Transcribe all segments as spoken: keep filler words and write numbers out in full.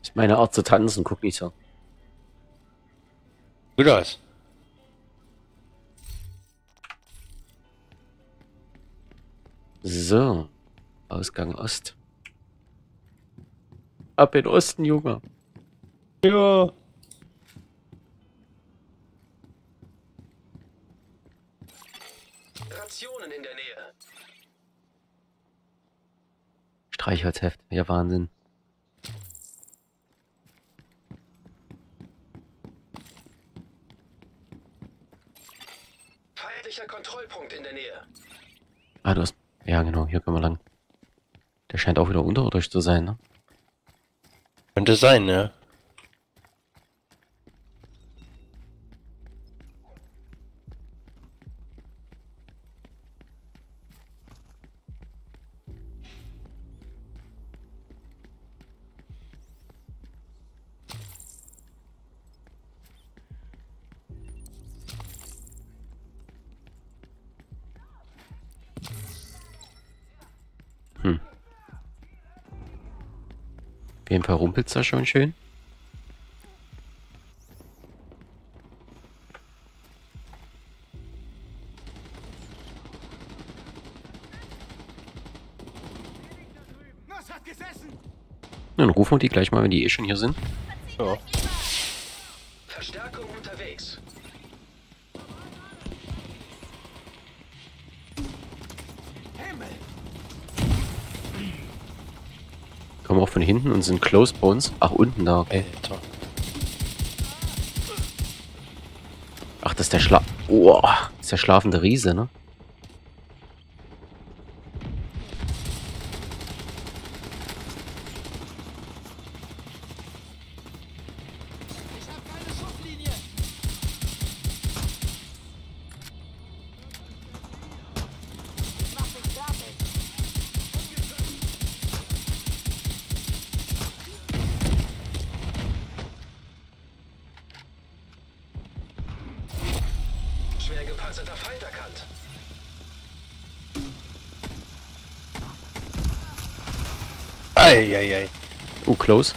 Ist meine Art zu tanzen, guck nicht so. Gut aus. So. Ausgang Ost. Ab in Osten, Junge. Ja. Rationen in der Nähe. Streichholzheft. Ja, Wahnsinn. Feindlicher Kontrollpunkt in der Nähe. Ah, du hast... Ja, genau. Hier können wir lang. Der scheint auch wieder unterirdisch zu sein, ne? Könnte sein, ne? Hm. Auf jeden Fall rumpelt's da schon schön. Dann rufen wir die gleich mal, wenn die eh schon hier sind. Ja. Verstärkung unterwegs. Kommen auch von hinten und sind close bei uns. Ach, unten da. Okay. Alter. Ach, das ist der Schla... Oh, das ist der schlafende Riese, ne? Schwer gepanzerter Feind erkannt. Eieiei. Oh, close.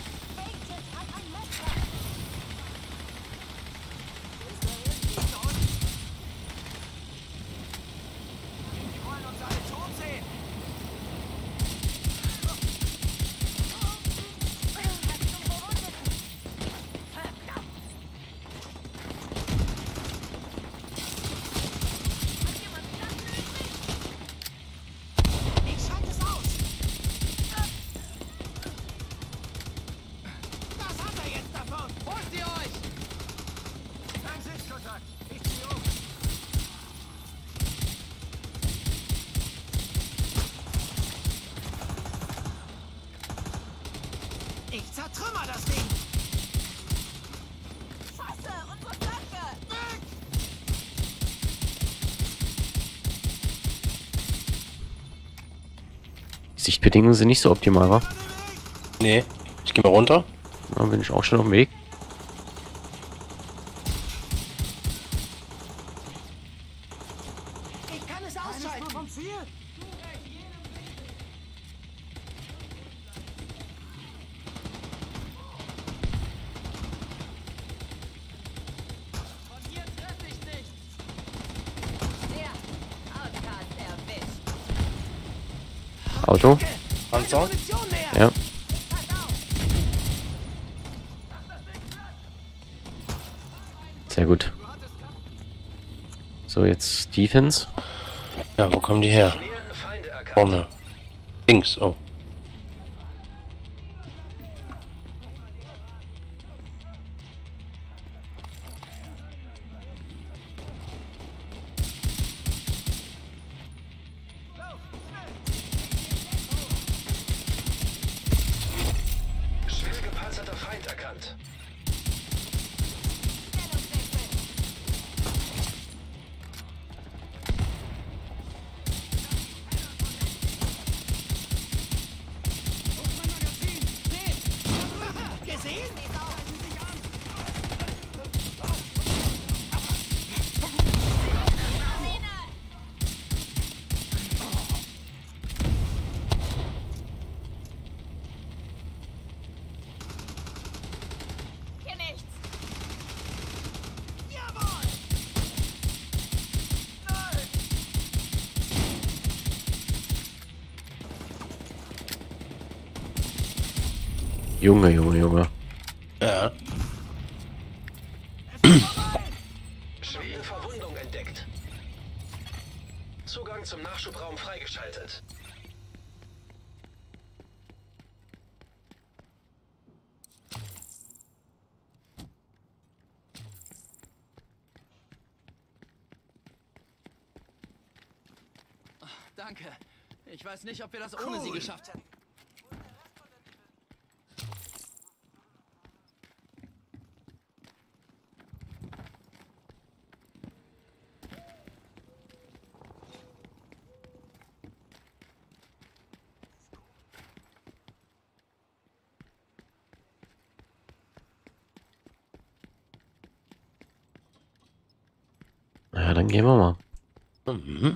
Ich zertrümmer das Ding! Scheiße, unsere Flanke! Weg! Die Sichtbedingungen sind nicht so optimal, wa? Nee. Ich geh mal runter. Da bin ich auch schon auf dem Weg. Ich kann es ausschalten! Vom Ziel? Von hier treffe ich nicht! Der Outcast erwischt! Auto. Panzer. Munition mehr! Ja. Pass auf! Sehr gut. So, jetzt Defense. Ja, wo kommen die her? Nähe Feinde erkannt. Vorne. Links, oh. Schwer gepanzerter Feind erkannt. Gesehen? Junge, Junge, Junge. Ja. Schwere Verwundung entdeckt. Zugang zum Nachschubraum freigeschaltet. Danke. Ich weiß nicht, ob wir das ohne sie geschafft hätten. Ja, dann gehen wir mal. Mhm.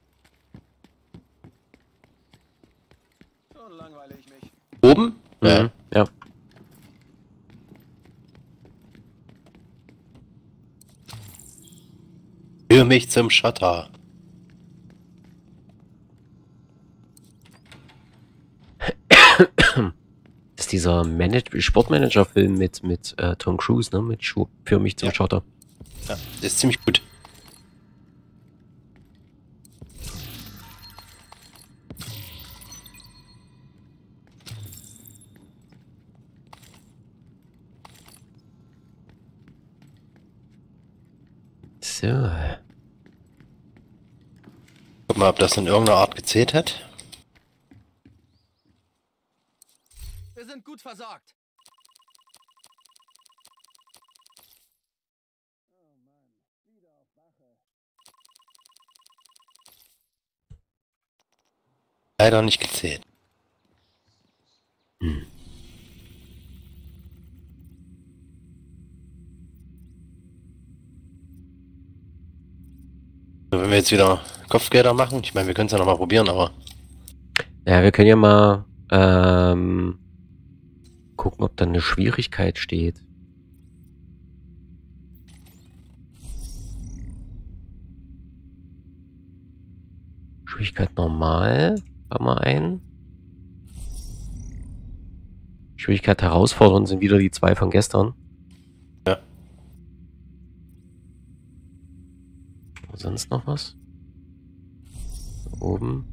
Schon langweile ich mich. Oben? Mhm. Ja. Führ mich zum Shutter. Das ist dieser Manage Sportmanager-Film mit, mit äh, Tom Cruise, ne? Mit Schuh für mich zum Ja. Schotter. Ja, das ist ziemlich gut. So. Guck mal, ob das in irgendeiner Art gezählt hat. Wir sind gut versorgt. Leider nicht gezählt. Wenn wir jetzt wieder Kopfgelder machen, ich meine, wir können es ja nochmal probieren, aber Ja, wir können ja mal ähm, gucken, ob da eine Schwierigkeit steht. Schwierigkeit normal. Haben wir ein. Schwierigkeit herausfordernd sind wieder die zwei von gestern. Ja. Sonst noch was? Oben.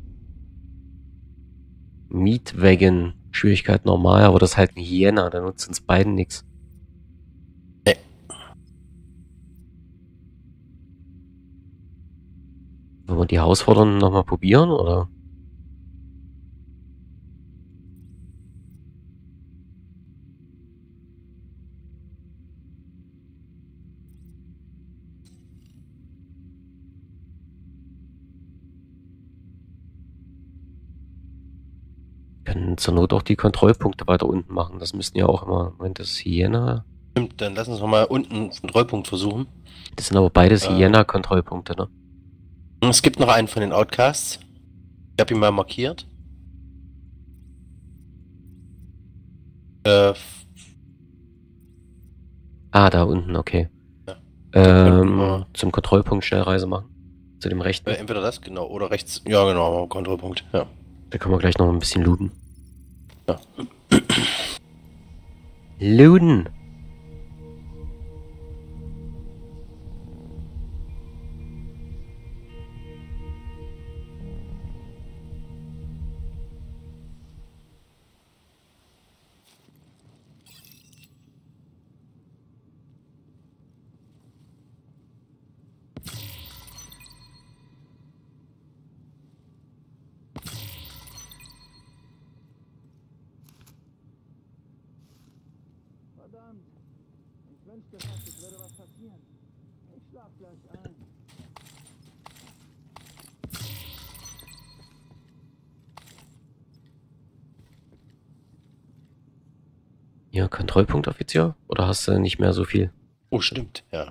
Mietwagen. Schwierigkeit normal, aber das ist halt ein Hyäna, da nutzt uns beiden nichts. Nee. Wollen wir die Herausforderungen nochmal probieren, oder? Wir können zur Not auch die Kontrollpunkte weiter unten machen. Das müssten ja auch immer, Moment, das ist Hyäna. stimmt, dann lass uns nochmal unten einen Kontrollpunkt versuchen. Das sind aber beides Äh. Hyäna-Kontrollpunkte, ne? Es gibt noch einen von den Outcasts. Ich habe ihn mal markiert. Äh, Ah, da unten, okay. Ja. Ähm, wir- zum Kontrollpunkt Schnellreise machen. Zu dem rechten. äh, entweder das, genau, oder rechts. Ja, genau, Kontrollpunkt, ja. Da können wir gleich noch ein bisschen looten. Ja. Looten! Verdammt. Ich wünschte fast, es würde was passieren. Ich schlaf gleich ein. Ja, Kontrollpunkt, Offizier? Oder hast du nicht mehr so viel? Oh, stimmt, ja.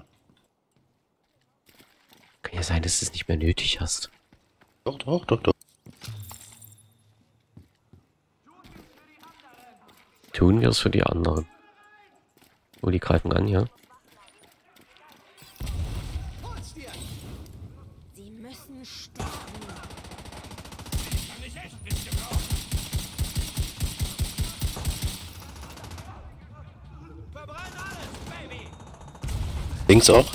Kann ja sein, dass du es nicht mehr nötig hast. Doch, doch, doch, doch. Tun wir es für die anderen. Oh, die greifen an, ja. Hol's dir! Sie müssen sterben. Links auch.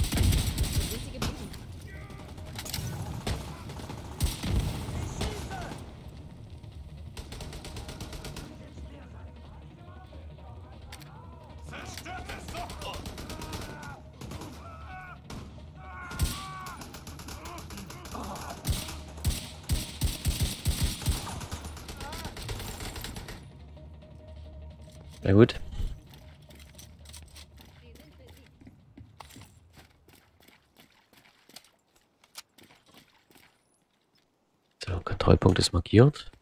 Na gut. So, Kontrollpunkt ist markiert.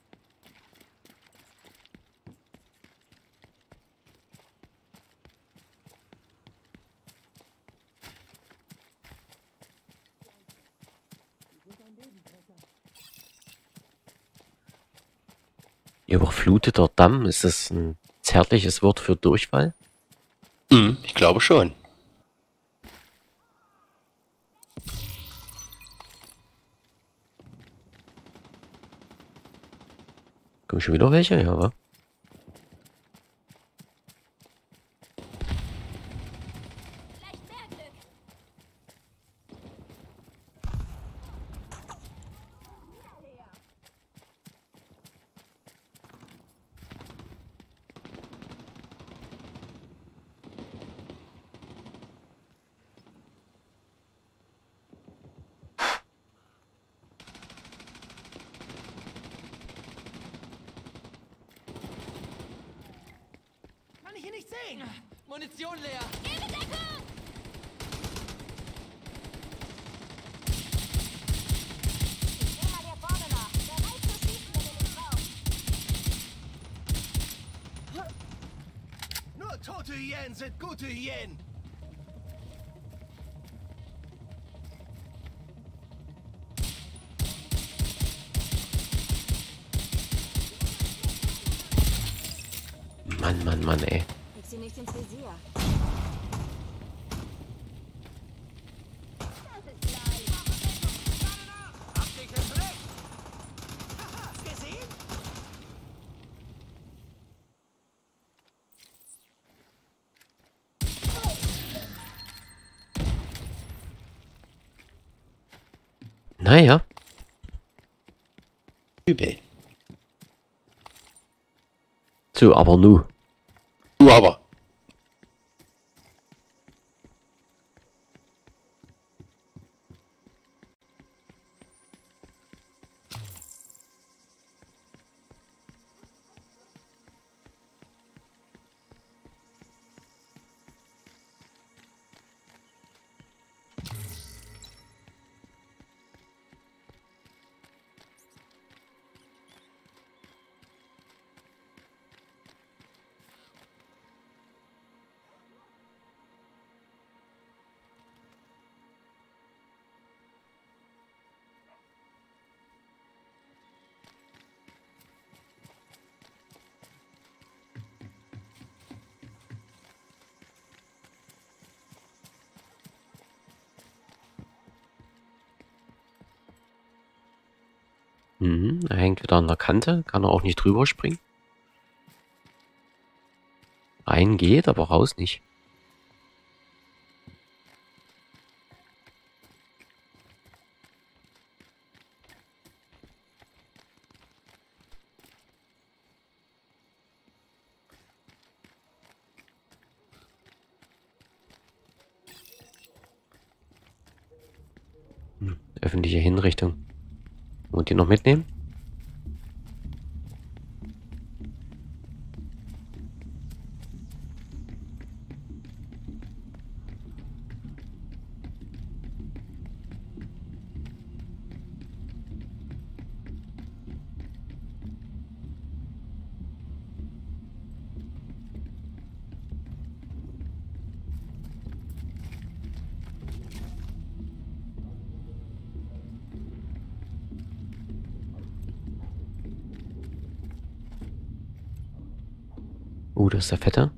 Überfluteter Damm, ist das ein zärtliches Wort für Durchfall? Hm, ich glaube schon. Kommen schon wieder welche? Ja, wa? Kann ich hier nicht sehen? Munition leer. Nur tote Hyänen sind gute Hyänen. Mann, Mann, Mann, ey. Krieg sie nicht ins Visier. Gesehen? Naja. Übel. So, aber nu. Du aber. Mhm, er hängt wieder an der Kante. Kann er auch nicht drüber springen. Rein geht, aber raus nicht. Hm, öffentliche Hinrichtung. Und die noch mitnehmen? Uh, das ist der Fette.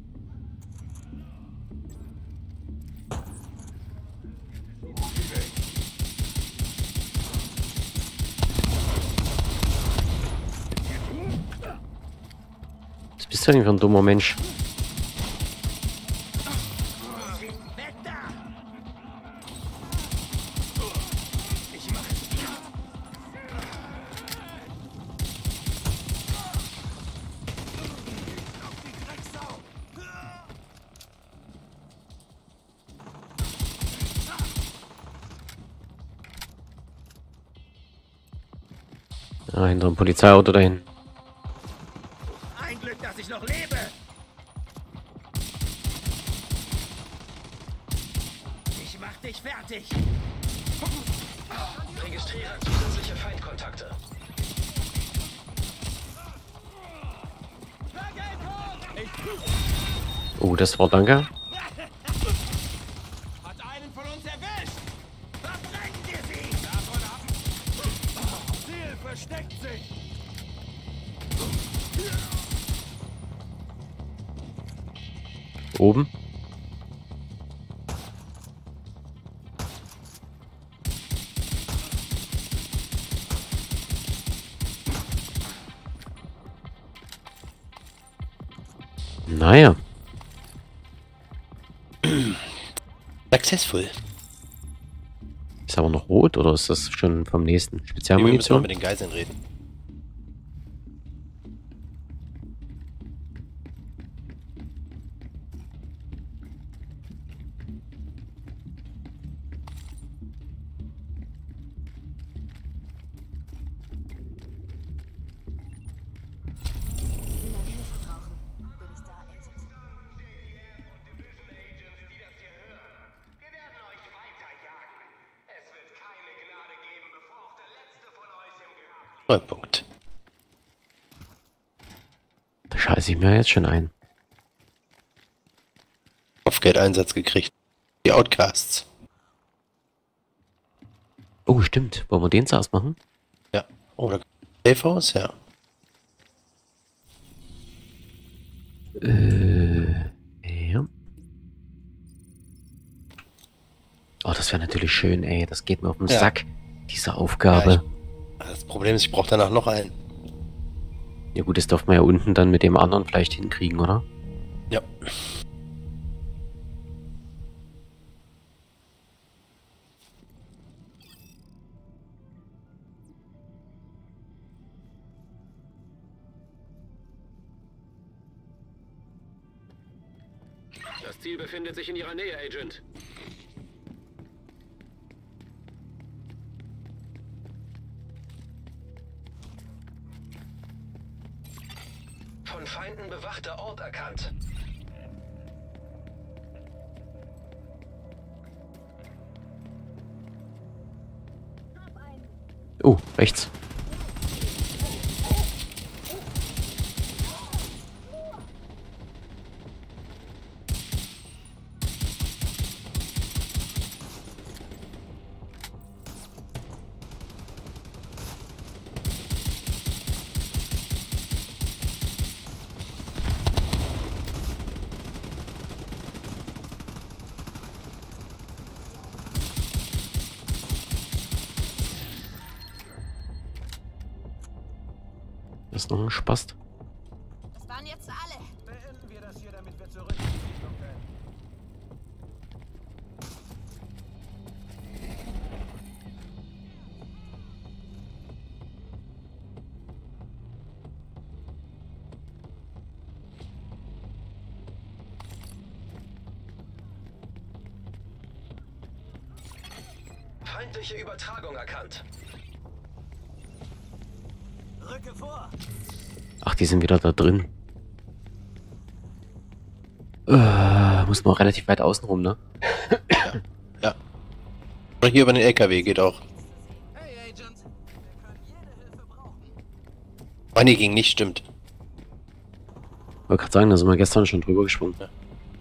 Was bist du denn für ein dummer Mensch? Weg da! Ah, hinter dem Polizeiauto dahin. Ein Glück, dass ich noch lebe. Ich mach dich fertig. Registriere zusätzliche Feindkontakte. Oh, das war danke. Hat einen von uns erwischt. Verbrennen wir sie. Davon ab. Ziel versteckt sich. Oben. Naja. Successful. Ist aber noch rot oder ist das schon vom nächsten? Wir müssen noch Spezialmunition? mit den Geiseln reden. Punkt. Da scheiße ich mir jetzt schon ein. Kopfgeldeinsatz gekriegt. Die Outcasts. Oh, stimmt. Wollen wir den zuerst machen? Ja. Oder Safe House, ja. Äh, ja. Oh, das wäre natürlich schön, ey. Das geht mir auf den Ja. Sack, diese Aufgabe. Ja, Das Problem ist, ich brauche danach noch einen. Ja gut, das darf man ja unten dann mit dem anderen vielleicht hinkriegen, oder? Ja. Das Ziel befindet sich in Ihrer Nähe, Agent. Von Feinden bewachter Ort erkannt. Oh, rechts. Das ist noch ein Spast. Das waren jetzt alle. Beenden wir das hier, damit wir zurück in die Siedlung können. Feindliche Übertragung erkannt. Rücke vor. Ach, die sind wieder da drin. Äh, muss man auch relativ weit außen rum, ne? Ja. Oder hier über den L K W geht auch. Hey, Agent. Wir können jede Hilfe brauchen. Ah, nee, ging nicht, stimmt. Wollte gerade sagen, da sind wir gestern schon drüber gesprungen. Ja.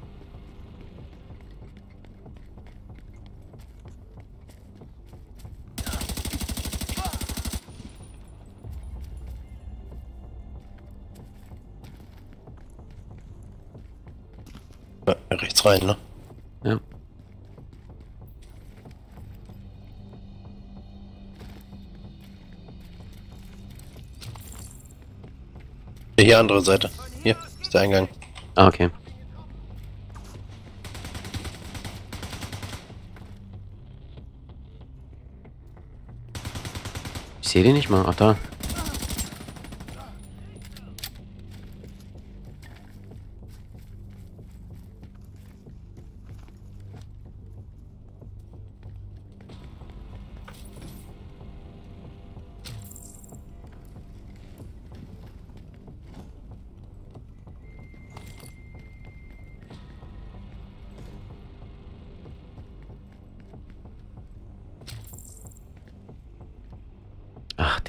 Ja, rechts rein, ne? Ja. Hier, andere Seite. Hier ist der Eingang. Ah, okay. Ich sehe den nicht mal. Ach, da.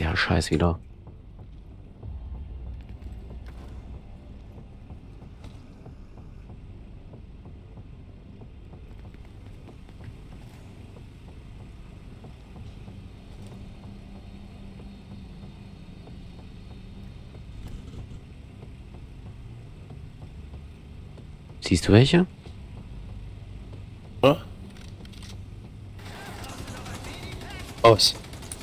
der Scheiß wieder. Siehst du welche? Ja? Aus.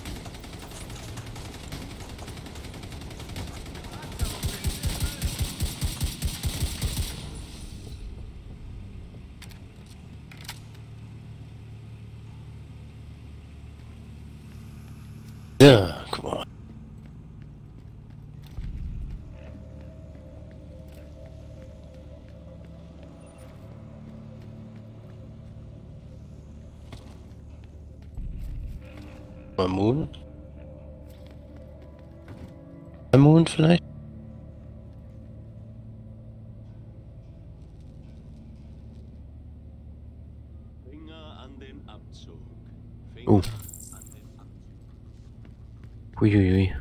Ja, guck mal. Mal Moon? Mal Moon vielleicht? Finger an den Abzug. Oh. Finger an den Abzug. Huiuiui.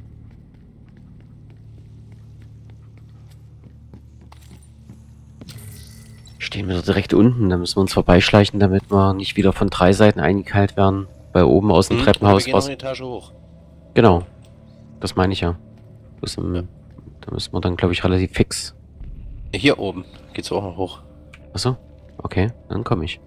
Stehen wir direkt unten, da müssen wir uns vorbeischleichen, damit wir nicht wieder von drei Seiten eingekeilt werden. Bei oben aus dem Hm, Treppenhaus wir gehen noch was. eine Etage hoch. Genau. Das meine ich ja. Das, ähm, Ja. Da müssen wir dann, glaube ich, relativ fix. Hier oben geht's auch noch hoch. Achso. Okay, dann komme ich.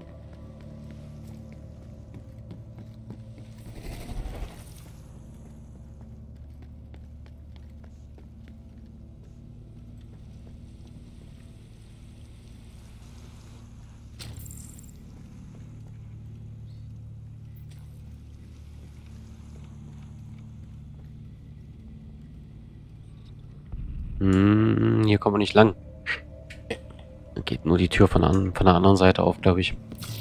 Hm, hier kommen wir nicht lang. Da geht nur die Tür von, an, von der anderen Seite auf, glaube ich.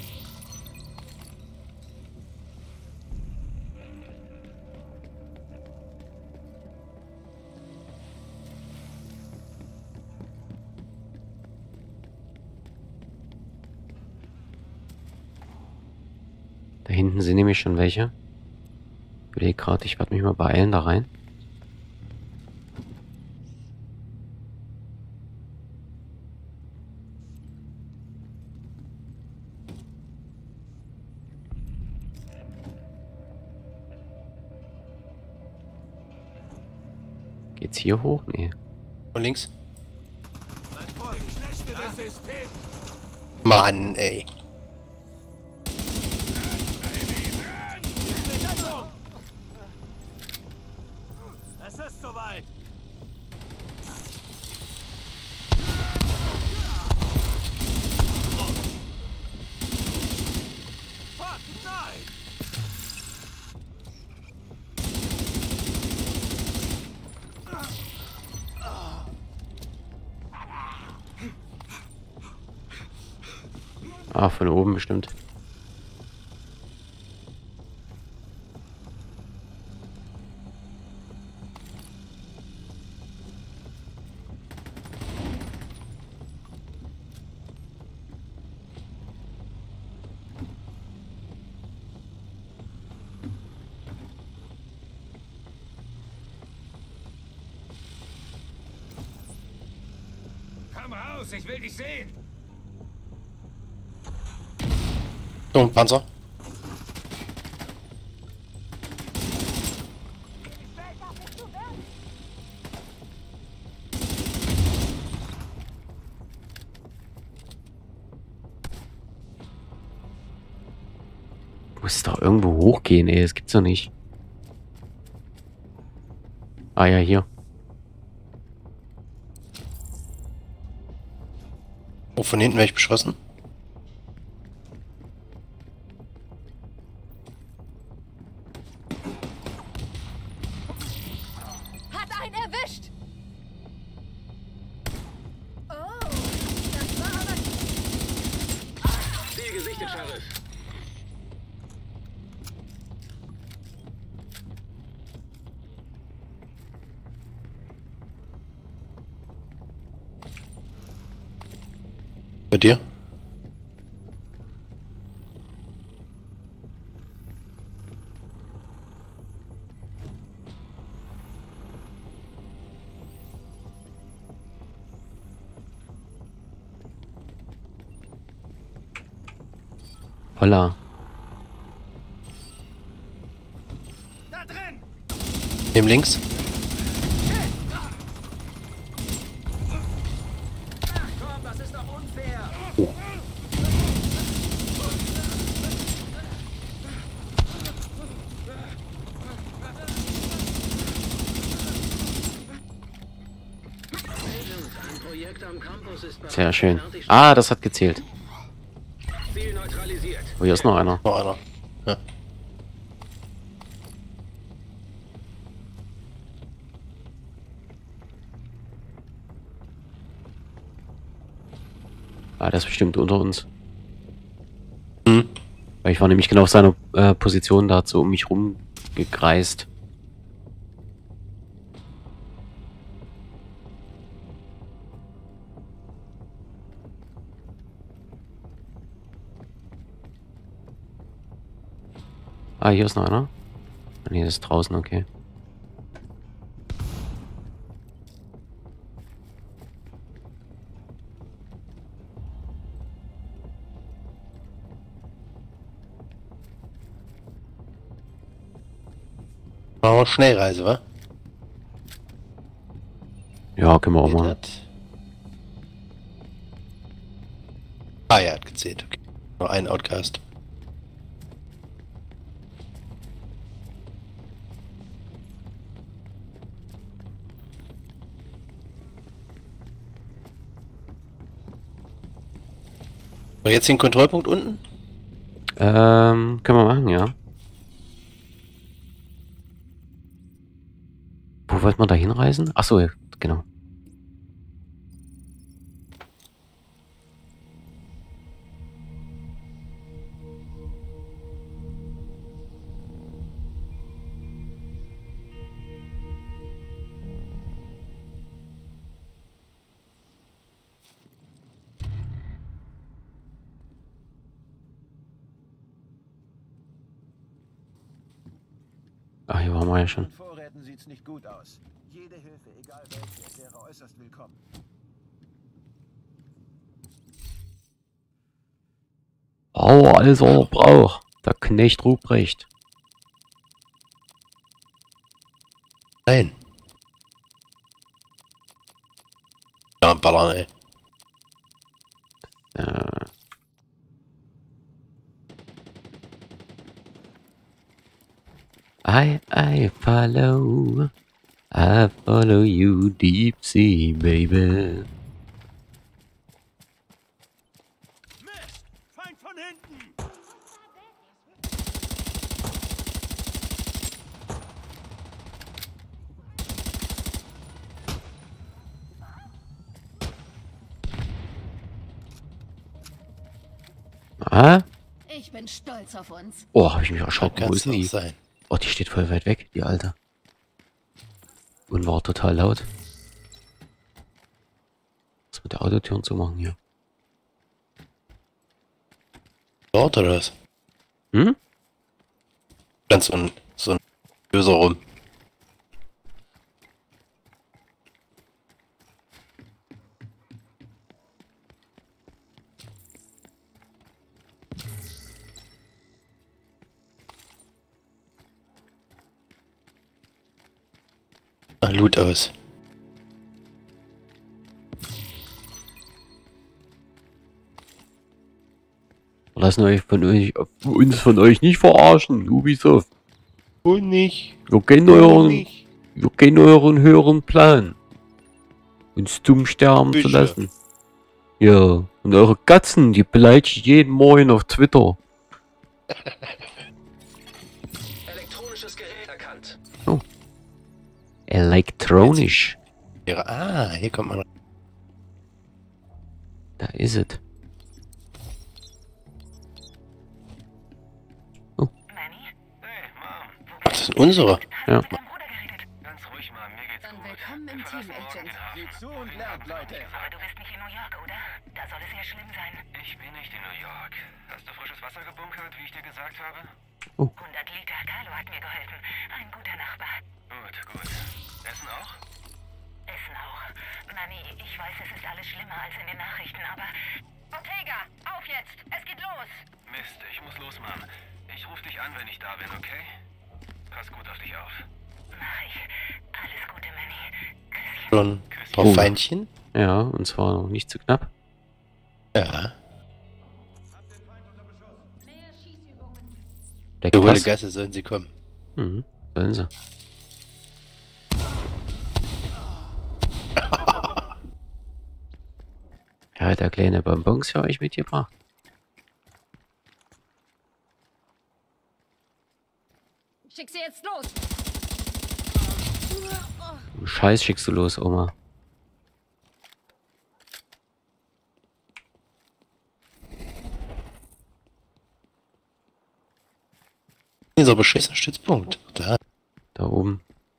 Da hinten sind nämlich schon welche. Ich überlege gerade, ich werde mich mal beeilen da rein. Geht's hier hoch? Nee. Und links? Das System. Mann, ey. Es ist soweit. Fuck, nein! Ah, von oben bestimmt. Komm raus, ich will dich sehen. So, ein Panzer. Muss doch irgendwo hochgehen, ey. Das gibt's doch nicht. Ah ja, hier. Oh, von hinten werde ich beschossen. Hat einen erwischt! Oh, das war aber... Ziel gesichtet, Sheriff. Bei dir? Holla. Da drin! Neben links. Komm, das ist doch unfair! Ein Projekt am Campus ist bereits Sehr schön. fertig. Ah, das hat gezählt. Ziel neutralisiert. Oh, hier ist noch einer. Noch einer. Ja. Ah, der ist bestimmt unter uns. Hm. Weil ich war nämlich genau auf seiner äh, Position da so um mich rumgekreist. Ah, hier ist noch einer. Ah, nee, das ist draußen, okay. Machen wir Schnellreise, wa? Ja, können wir auch mal. Hat... Ah, ja, hat gezählt. Okay. Nur ein Outcast. So, jetzt den Kontrollpunkt unten? Ähm, können wir machen, ja. Wo wollten wir da hinreisen? Ach so, genau. Ah, hier waren wir ja schon. Mit Vorräten sieht's nicht gut aus. Jede Hilfe, egal welche, wäre äußerst willkommen. Oh, alles, was er braucht. Der Knecht Ruprecht. Nein. Ja, ballern, ey. Äh. I, I follow, I follow you deep sea, baby. Mist! Feind von hinten! Ah? Ich bin stolz auf uns. Oh, hab ich mich erschrocken. Wo Kann ist es denn die? sein. Oh, die steht voll weit weg, die Alte. Und war total laut. Was mit der Autotüren zu machen hier? Dort oder was? Hm? Ganz so ein, so ein Löser rum. Ah, Loot aus. Wir lassen euch von euch, uns von euch nicht verarschen, Ubisoft. Und nicht. Wir kennen euren, wir kennen euren höheren Plan. Uns zum Sterben zu Bitte. lassen. Ja, und eure Katzen, die beleidige ich jeden Morgen auf Twitter. Elektronisches Gerät erkannt. Elektronisch. Ja, ah, hier kommt man. Da ist es. Manny? Hey, Mom. Ach, das sind unsere. Ja. Mit deinem Bruder geredet. Ganz ruhig, Mom. Mir geht's Dann gut. willkommen im Wir Team, verlassen morgen Agent. den Hafen. Sieh zu und lernt, Leute. Aber du bist nicht in New York, oder? Da soll es ja schlimm sein. Ich bin nicht in New York. Hast du frisches Wasser gebunkert, wie ich dir gesagt habe? hundert Liter. Carlo hat mir geholfen. Ein guter Nachbar. Gut, gut. Essen auch? Essen auch. Manny, ich weiß, es ist alles schlimmer als in den Nachrichten, aber... Ortega, auf jetzt! Es geht los! Mist, ich muss los, Mann. Ich rufe dich an, wenn ich da bin, okay? Pass gut auf dich auf. Mach ich. Alles Gute, Manny. Küsschen. Schon ein paar Oh. Feinchen. Ja, und zwar noch nicht zu knapp. Ja. Mehr Schießübungen. Der Über die Klasse. Gasse sollen sie kommen. Mhm, sollen sie. Ja, der kleine Bonbons für euch mitgebracht. Schick sie jetzt los. Scheiß schickst du los, Oma. Dieser beschissene Stützpunkt. Da. Da oben.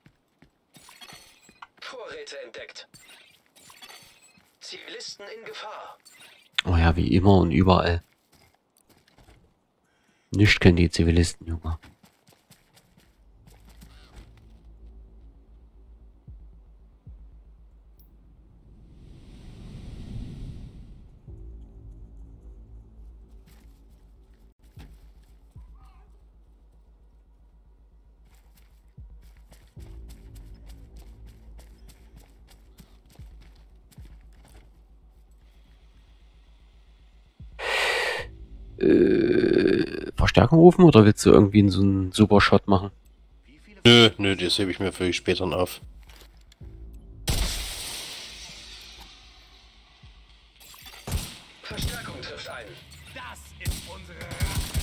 Vorräte entdeckt. Zivilisten in Gefahr. Oh ja, wie immer und überall. Nicht können die Zivilisten, Junge. Äh, Verstärkung rufen oder willst du irgendwie so einen Super-Shot machen? Nö, nö, das hebe ich mir für später auf. Verstärkung trifft ein. Das ist unsere Rache.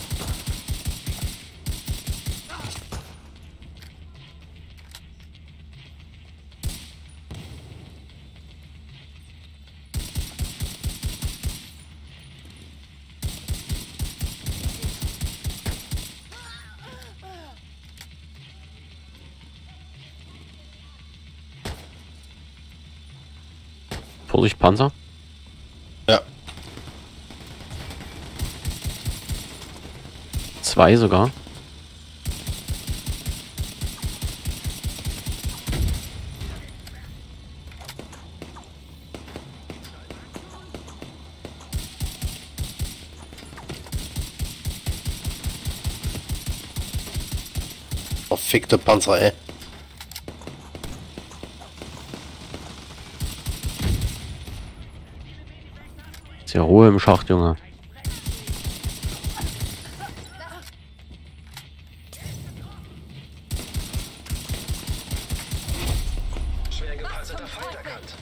Vorsicht, Panzer. Ja. Zwei sogar. Verfickte Panzer, ey. Ist ja Ruhe im Schacht, Junge. Schwer gepanzerter Feind erkannt.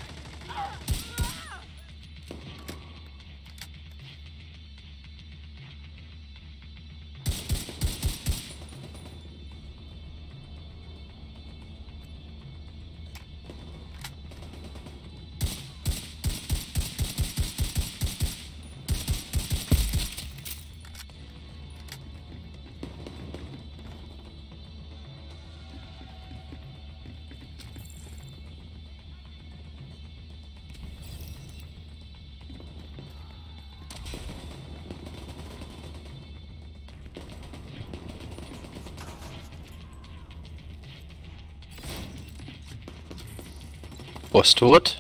Boss tot.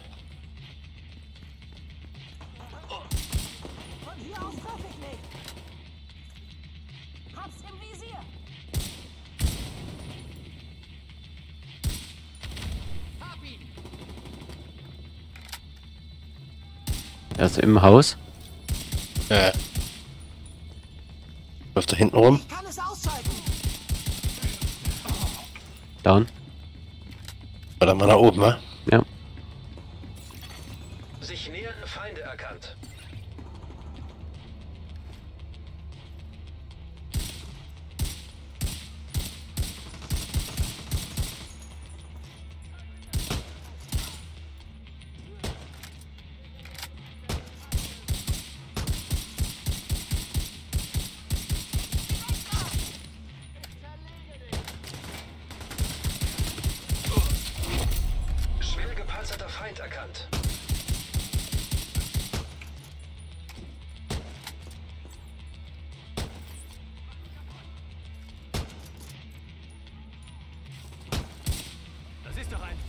Von hier aus treffe ich nicht. Hab's im Visier. Hab ihn. Er ist im Haus. Ja. Läuft da hinten rum. Kann es ausschalten. Down. Oder mal nach oben, ne? Ja. Sich nähernde Feinde erkannt. Schwer gepanzerter Feind erkannt. Das ist doch ein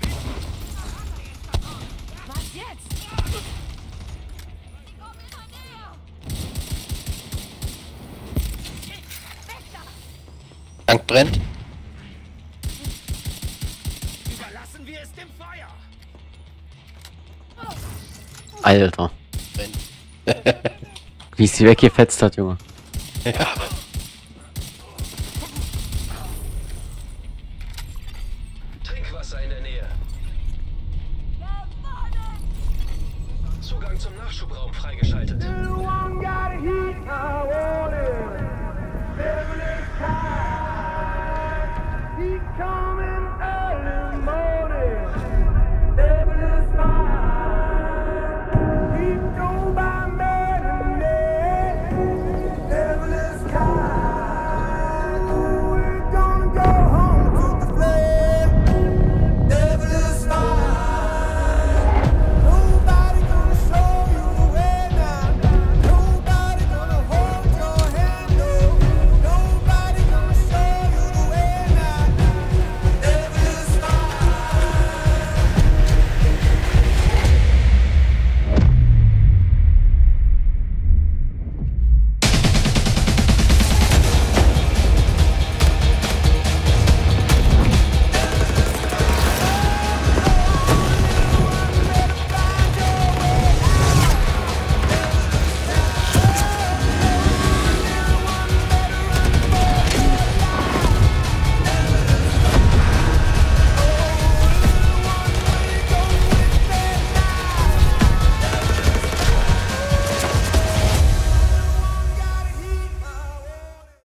Was jetzt? Tank brennt. Überlassen wir es dem Feuer. Alter. Brennt. Wie sie weggefetzt hat, Junge. Ja. Trinkwasser in der Nähe. Zugang zum Nachschubraum freigeschaltet. One got a heat power.